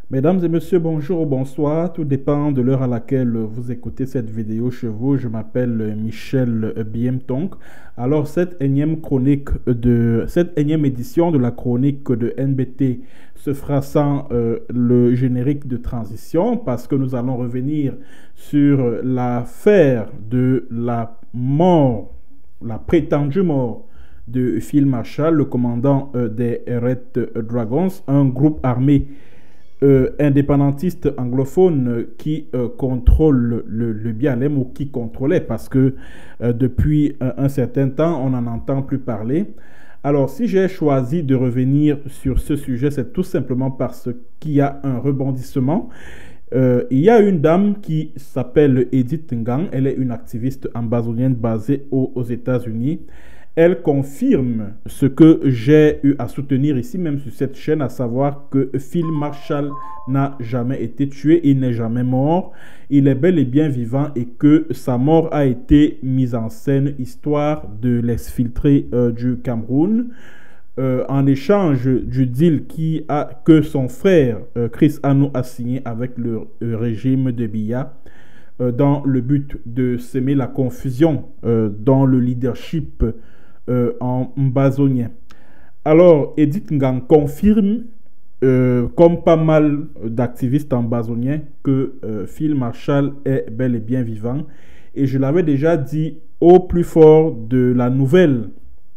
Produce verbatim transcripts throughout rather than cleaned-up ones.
Mesdames et messieurs, bonjour ou bonsoir. Tout dépend de l'heure à laquelle vous écoutez cette vidéo chez vous. Je m'appelle Michel Biemtonk. Alors, cette énième chronique de cette énième édition de la chronique de N B T se fera sans euh, le générique de transition parce que nous allons revenir sur l'affaire de la mort, la prétendue mort de Phil Marshall, le commandant euh, des Red Dragons, un groupe armé Euh, indépendantiste anglophone qui euh, contrôle le, le B L M ou qui contrôlait parce que euh, depuis un, un certain temps, on n'en entend plus parler. Alors, si j'ai choisi de revenir sur ce sujet, c'est tout simplement parce qu'il y a un rebondissement. Euh, il y a une dame qui s'appelle Edith Ngang. Elle est une activiste amazonienne basée aux, aux États-Unis. Elle confirme ce que j'ai eu à soutenir ici, même sur cette chaîne, à savoir que Phil Marshall n'a jamais été tué, il n'est jamais mort, il est bel et bien vivant et que sa mort a été mise en scène, histoire de l'exfiltrer euh, du Cameroun, euh, en échange du deal qui a, que son frère euh, Chris Ano a signé avec le euh, régime de Biya, euh, dans le but de semer la confusion euh, dans le leadership Euh, en mbazonien. Alors, Edith Ngang confirme, euh, comme pas mal d'activistes ambazoniens, que euh, Phil Marshall est bel et bien vivant. Et je l'avais déjà dit au plus fort de la nouvelle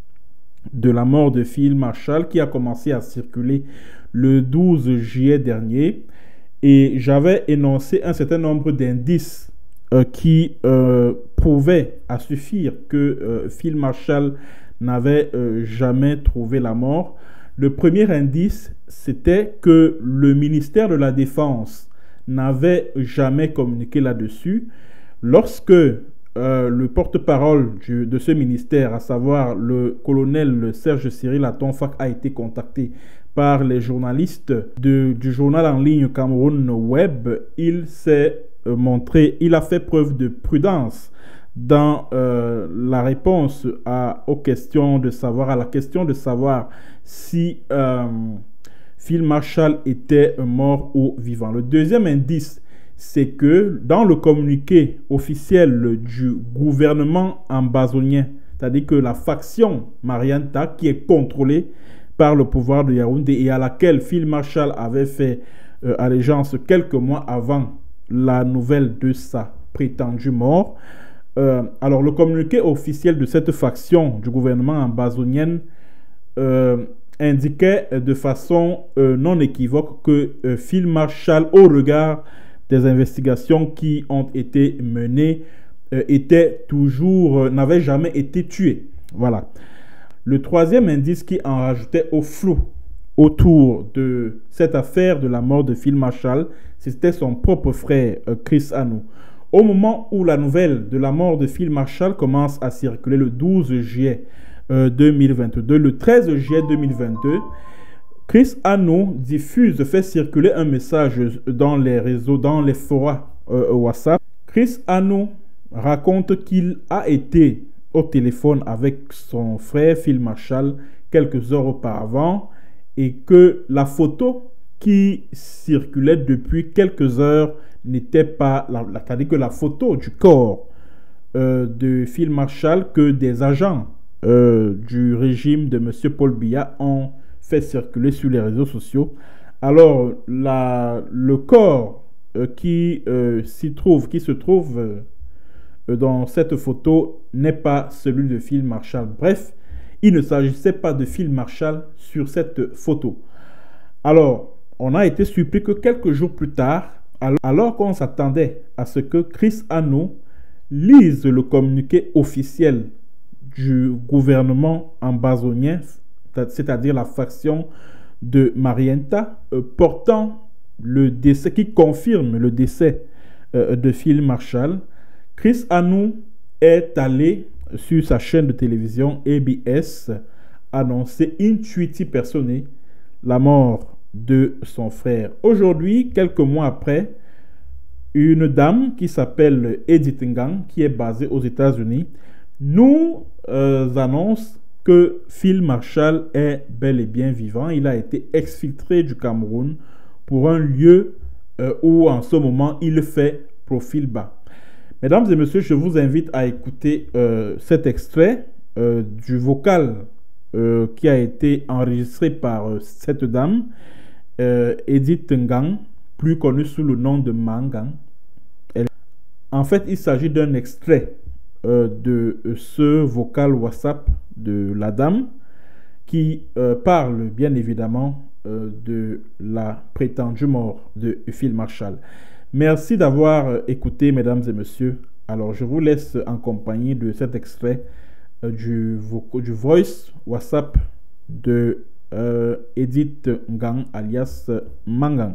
de la mort de Phil Marshall qui a commencé à circuler le douze juillet dernier. Et j'avais énoncé un certain nombre d'indices euh, qui euh, prouvaient à suffire que euh, Phil Marshall n'avait euh, jamais trouvé la mort. Le premier indice, c'était que le ministère de la Défense n'avait jamais communiqué là-dessus. Lorsque euh, le porte-parole de ce ministère, à savoir le colonel Serge Cyril Atonfak, a été contacté par les journalistes de, du journal en ligne Cameroun Web, il s'est euh, montré, il a fait preuve de prudence dans euh, la réponse à, aux questions de savoir, à la question de savoir si euh, Phil Marshall était mort ou vivant. Le deuxième indice, c'est que dans le communiqué officiel du gouvernement ambazonien, c'est-à-dire que la faction Marianta, qui est contrôlée par le pouvoir de Yaoundé et à laquelle Phil Marshall avait fait euh, allégeance quelques mois avant la nouvelle de sa prétendue mort, Euh, alors, le communiqué officiel de cette faction du gouvernement ambazonienne euh, indiquait de façon euh, non équivoque que euh, Phil Marshall, au regard des investigations qui ont été menées, euh, était toujours, euh, n'avait jamais été tué. Voilà. Le troisième indice qui en rajoutait au flou autour de cette affaire de la mort de Phil Marshall, c'était son propre frère, euh, Chris Ano. Au moment où la nouvelle de la mort de Phil Marshall commence à circuler le douze juillet euh, deux mille vingt-deux, le treize juillet deux mille vingt-deux, Chris Ano diffuse, fait circuler un message dans les réseaux, dans les forums euh, WhatsApp. Chris Ano raconte qu'il a été au téléphone avec son frère Phil Marshall quelques heures auparavant et que la photo qui circulait depuis quelques heures n'était pas, c'est-à-dire que la photo du corps euh, de Phil Marshall que des agents euh, du régime de M. Paul Biya ont fait circuler sur les réseaux sociaux. Alors, la, le corps euh, qui euh, s'y trouve, qui se trouve euh, dans cette photo n'est pas celui de Phil Marshall. Bref, il ne s'agissait pas de Phil Marshall sur cette photo. Alors, on a été surpris que quelques jours plus tard, alors qu'on s'attendait à ce que Chris Ano lise le communiqué officiel du gouvernement ambazonien, c'est-à-dire la faction de Marienta, euh, portant le décès, qui confirme le décès euh, de Phil Marshall, Chris Ano est allé sur sa chaîne de télévision A B S annoncer intuiti personae la mort de son frère. Aujourd'hui, quelques mois après, une dame qui s'appelle Edith Ngang, qui est basée aux États-Unis, nous euh, annonce que Phil Marshall est bel et bien vivant. Il a été exfiltré du Cameroun pour un lieu euh, où en ce moment il fait profil bas. Mesdames et messieurs, je vous invite à écouter euh, cet extrait euh, du vocal euh, qui a été enregistré par euh, cette dame, euh, Edith Ngang, plus connue sous le nom de Mangang. Elle... En fait, il s'agit d'un extrait euh, de euh, ce vocal WhatsApp de la dame qui euh, parle bien évidemment euh, de la prétendue mort de Phil Marshall. Merci d'avoir euh, écouté, mesdames et messieurs. Alors, je vous laisse en compagnie de cet extrait euh, du, du voice WhatsApp de euh, Edith Ngang, alias Mangang.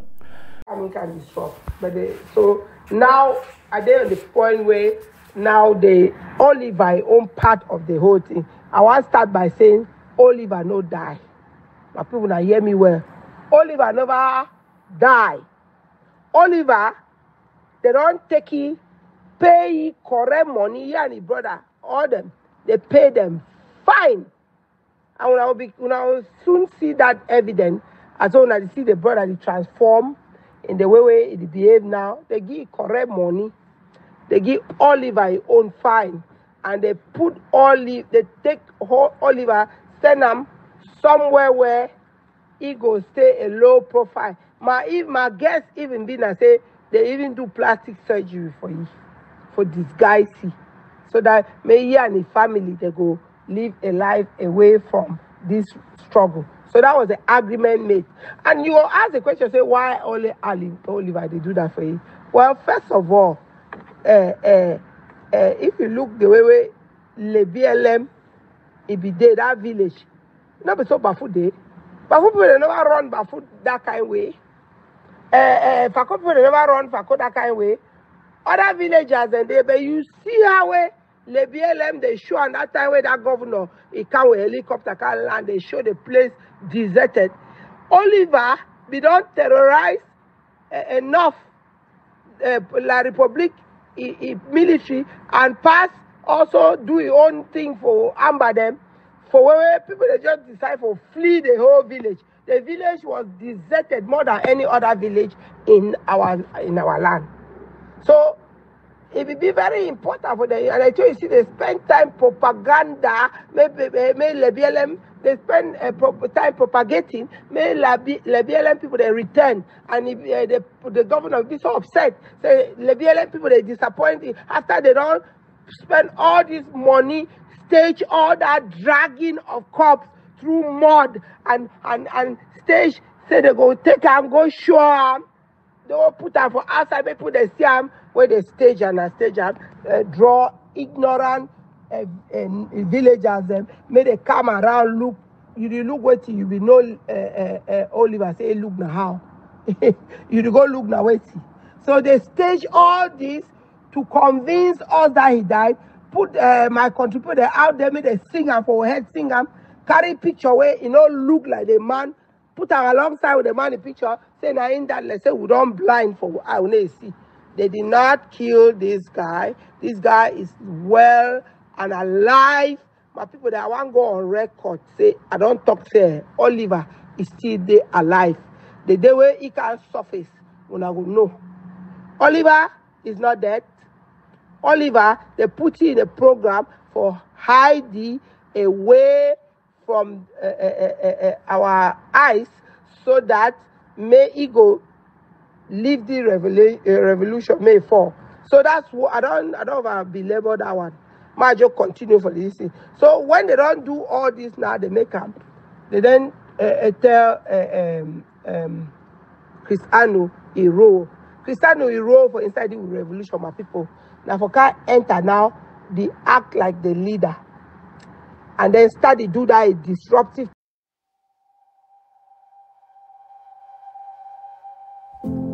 But they, so now, are they at the point where now they Oliver own part of the whole thing? I want to start by saying Oliver no die. My people now hear me well. Oliver never die. Oliver, they don't take it, pay correct money, he and his brother, all them, they pay them fine. And when I will, be, when I will soon see that evidence, as soon as I see the brother they transform in the way, way he behave now, they give correct money, they give Oliver his own fine, and they put Oliver, they take Oliver, send him somewhere where he go stay a low profile. My if my guess even been I say they even do plastic surgery for you, for disguise, so that may he and his family they go live a life away from this struggle. So that was the agreement made. And you will ask the question, say why only Ali Oliver they do that for you? Well, first of all, uh, uh, uh, if you look the way way Le B L M, it be there that village, not be so barefoot day. Barefoot people they never run barefoot that kind of way. Uh, uh, Fako people they never run Fako that kind of way. Other villagers and they, but you see how way Le B L M they show, and that time where that governor he come with helicopter can land, they show the place deserted. Oliver be don't terrorize uh, enough uh, La Republic he, he military and pass also do his own thing for amber them. For where people they just decide for flee the whole village. The village was deserted more than any other village in our in our land. So it will be very important for them. And I tell you, see, they spend time propaganda. Maybe, maybe Le B L M, they spend uh, time propagating. Maybe Le B L M people they return, and if, uh, the the governor will be so upset. Say Le B L M people they disappointed after they don't spend all this money, stage all that dragging of cops through mud and and and stage. Say they go take and go show them. They will put them for outside. They put the them where they stage and a stage and uh, draw ignorant uh, uh, villagers. Them may they come around look. You look what you be know. Uh, uh, uh, Oliver say look now how. You go look now wait see. So they stage all this to convince us that he died. Put uh, my contributor out there. May they sing him for head sing him. Carry picture where you know look like the man. Put her alongside with the man in the picture, say now in that let's say we don't blind for I will see. They did not kill this guy. This guy is well and alive. My people that I want to go on record say I don't talk say Oliver is still there alive. The day where he can surface when I go no. Oliver is not dead. Oliver, they put him in a program for hiding away from uh, uh, uh, uh, our eyes so that may ego leave the revolu uh, revolution may fall. So that's what I don't I don't have belabor that one. Might just continue for this thing. So when they don't do all this now, they make up. They then uh, uh, tell uh, um, um, Cristiano hero. Cristiano hero for inside the revolution, my people. Now for can enter now, they act like the leader. And then start to do that disruptive